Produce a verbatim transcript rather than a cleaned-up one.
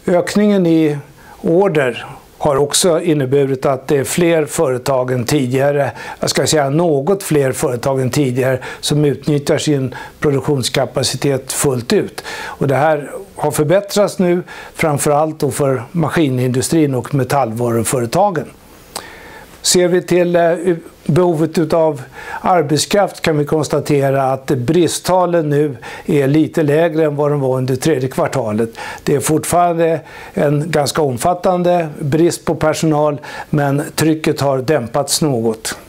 Ökningen i order har också inneburit att det är fler företag än tidigare, jag ska säga något fler företag än tidigare, som utnyttjar sin produktionskapacitet fullt ut. Och det här har förbättrats nu, framförallt då för maskinindustrin och metallvaruföretagen. Ser vi till behovet av arbetskraft kan vi konstatera att bristtalen nu är lite lägre än vad de var under tredje kvartalet. Det är fortfarande en ganska omfattande brist på personal, men trycket har dämpats något.